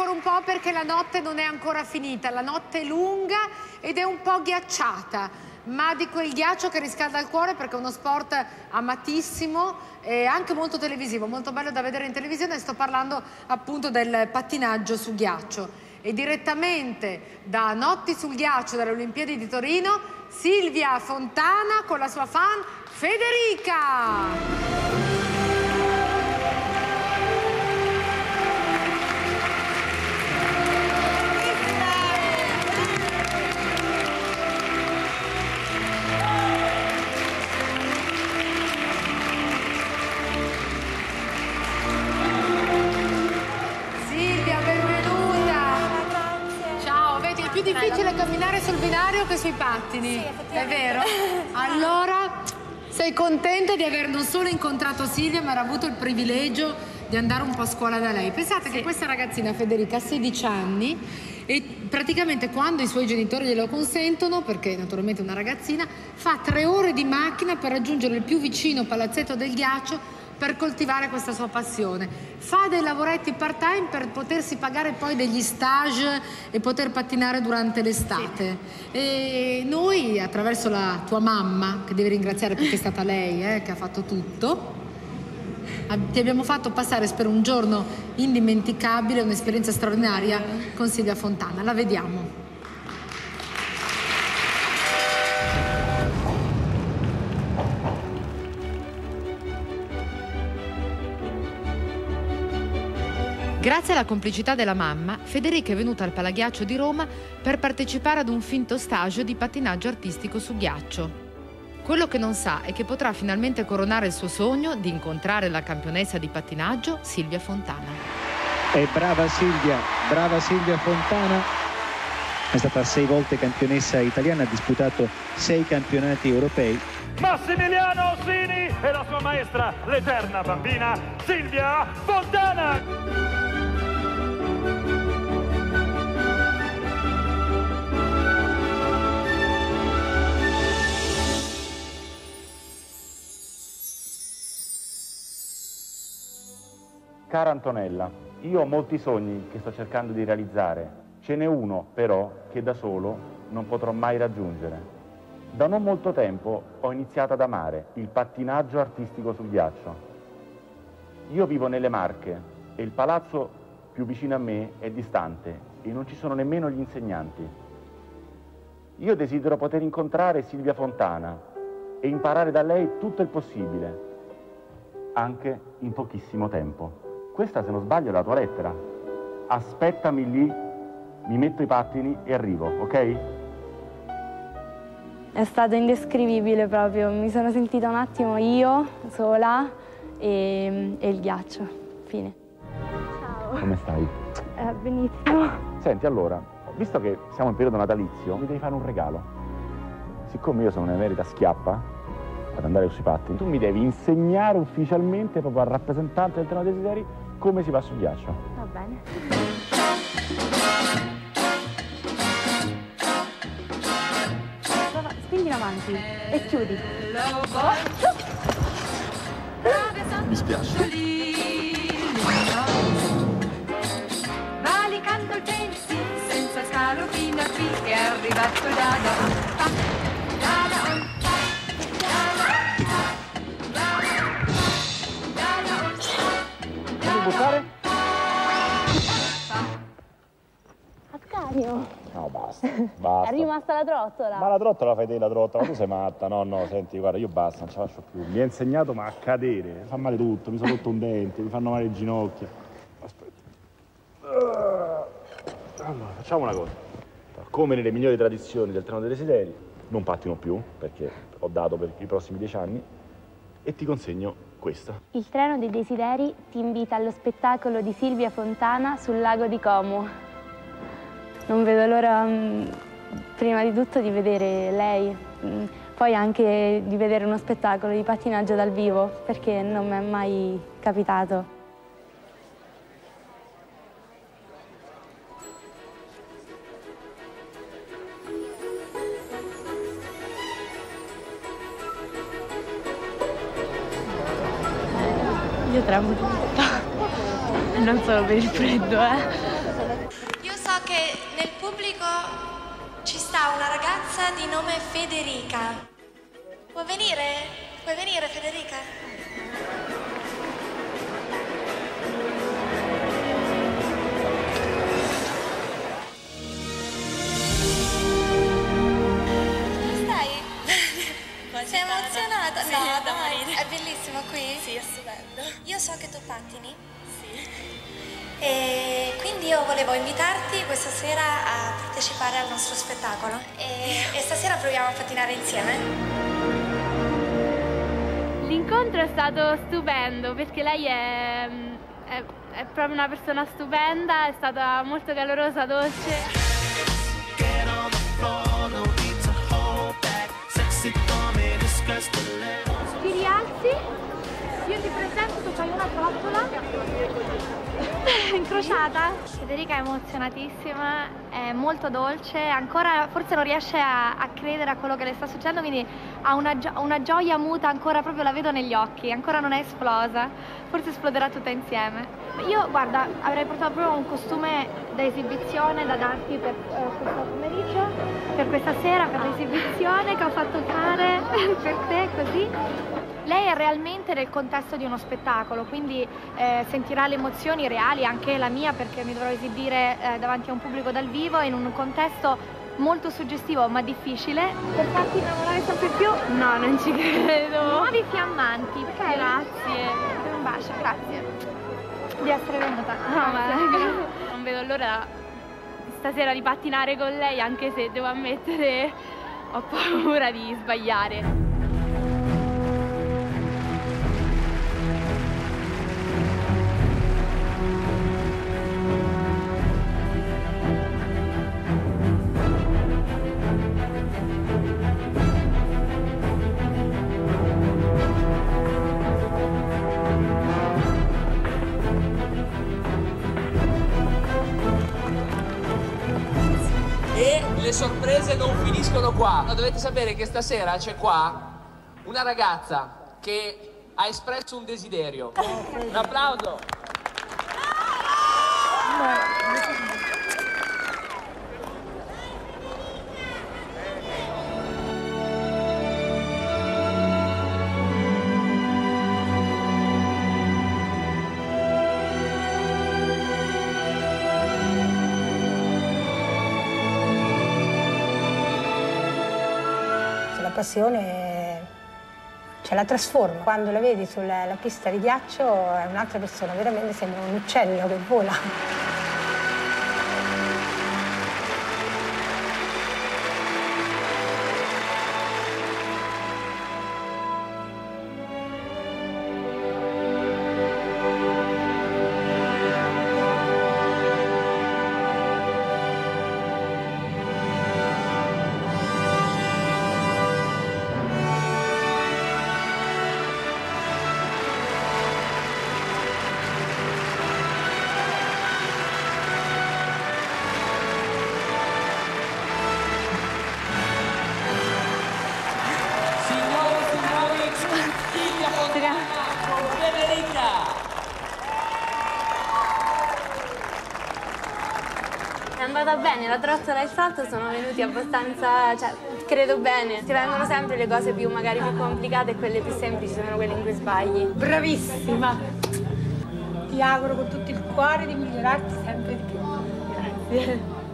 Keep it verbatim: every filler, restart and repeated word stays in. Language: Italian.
ancora un po' perché la notte non è ancora finita, la notte è lunga ed è un po' ghiacciata, ma di quel ghiaccio che riscalda il cuore perché è uno sport amatissimo e anche molto televisivo, molto bello da vedere in televisione. Sto parlando appunto del pattinaggio su ghiaccio. E direttamente da Notti sul ghiaccio dalle Olimpiadi di Torino, Silvia Fontana con la sua fan Federica. È più difficile camminare sul binario che sui pattini, sì, è vero? Allora, sei contenta di aver non solo incontrato Silvia, ma aver avuto il privilegio di andare un po' a scuola da lei. Pensate sì. che questa ragazzina, Federica, ha sedici anni e praticamente quando i suoi genitori glielo consentono, perché naturalmente è una ragazzina, fa tre ore di macchina per raggiungere il più vicino palazzetto del ghiaccio per coltivare questa sua passione. Fa dei lavoretti part-time per potersi pagare poi degli stage e poter pattinare durante l'estate. Sì. E noi, attraverso la tua mamma, che devi ringraziare perché è stata lei eh, che ha fatto tutto, ti abbiamo fatto passare, spero, un giorno indimenticabile, un'esperienza straordinaria con Silvia Fontana. La vediamo. Grazie alla complicità della mamma, Federica è venuta al Palaghiaccio di Roma per partecipare ad un finto stage di pattinaggio artistico su ghiaccio. Quello che non sa è che potrà finalmente coronare il suo sogno di incontrare la campionessa di pattinaggio Silvia Fontana. E brava Silvia, brava Silvia Fontana. È stata sei volte campionessa italiana, ha disputato sei campionati europei. Massimiliano Orsini e la sua maestra, l'eterna bambina Silvia Fontana. Cara Antonella, io ho molti sogni che sto cercando di realizzare. Ce n'è uno, però, che da solo non potrò mai raggiungere. Da non molto tempo ho iniziato ad amare il pattinaggio artistico sul ghiaccio. Io vivo nelle Marche e il palazzo più vicino a me è distante e non ci sono nemmeno gli insegnanti. Io desidero poter incontrare Silvia Fontana e imparare da lei tutto il possibile, anche in pochissimo tempo. Questa, se non sbaglio, è la tua lettera. Aspettami lì, mi metto i pattini e arrivo, ok? È stato indescrivibile proprio, mi sono sentita un attimo io, sola, e, e il ghiaccio. Fine. Ciao. Come stai? Eh, benissimo. Senti, allora, visto che siamo in periodo natalizio, mi devi fare un regalo. Siccome io sono un'emerita schiappa ad andare sui pattini, tu mi devi insegnare ufficialmente, proprio al rappresentante del Treno dei Desideri, come si va sul ghiaccio. Va bene. Spingi in avanti e chiudi. Mi spiace. Valicando il pensi, senza scalo fino a qui è arrivato da buttare? Ascanio. No, basta, basta. È rimasta la trottola. Ma la trottola fai te la trottola, tu sei matta. No, no, senti, guarda, io basta, non ce la faccio più. Mi ha insegnato ma a cadere, mi fa male tutto, mi sono rotto un dente, mi fanno male le ginocchia. Aspetta. Allora, facciamo una cosa. Come nelle migliori tradizioni del Treno dei Desideri, non pattino più, perché ho dato per i prossimi dieci anni, e ti consegno questo. Il Treno dei Desideri ti invita allo spettacolo di Silvia Fontana sul lago di Como. Non vedo l'ora, mh, prima di tutto, di vedere lei, mh, poi anche di vedere uno spettacolo di pattinaggio dal vivo, perché non mi è mai capitato. Io tremo tutto, non solo per il freddo, eh. ragazza di nome Federica. Può venire? Puoi venire, Federica? Sei emozionata? Sì, no, da dai, morire. è bellissimo qui? Sì, è stupendo. Io so che tu pattini. Sì. E quindi io volevo invitarti questa sera a partecipare al nostro spettacolo. E, e stasera proviamo a pattinare insieme. L'incontro è stato stupendo perché lei è, è, è proprio una persona stupenda, è stata molto calorosa, dolce. Ti rialzi, io ti presento, tu fai una trottola incrociata. Federica è emozionatissima, è molto dolce, ancora forse non riesce a, a credere a quello che le sta succedendo, quindi ha una, gio una gioia muta, ancora proprio la vedo negli occhi, ancora non è esplosa, forse esploderà tutta insieme. Io, guarda, avrei portato proprio un costume da esibizione da darti per uh, questo pomeriggio, per questa sera, per l'esibizione che ho fatto fare per te, così. Lei è realmente nel contesto di uno spettacolo, quindi eh, sentirà le emozioni reali, anche la mia, perché mi dovrò esibire eh, davanti a un pubblico dal vivo in un contesto molto suggestivo ma difficile. Per farti innamorare sempre più? No, non ci credo. Nuovi fiammanti, ok? Grazie. Un bacio, grazie di essere venuta. No, ma non vedo l'ora stasera di pattinare con lei, anche se devo ammettere ho paura di sbagliare. E le sorprese non finiscono qua. Dovete sapere che stasera c'è qua una ragazza che ha espresso un desiderio. Un applauso. La passione ce la trasforma. Quando la vedi sulla la pista di ghiaccio è un'altra persona, veramente sembra un uccello che vola. È andata bene, la trottola e il salto sono venuti abbastanza, cioè, credo bene. Ti vengono sempre le cose più magari più complicate e quelle più semplici sono quelle in cui sbagli. Bravissima! Ti auguro con tutto il cuore di migliorarti sempre di più. Grazie.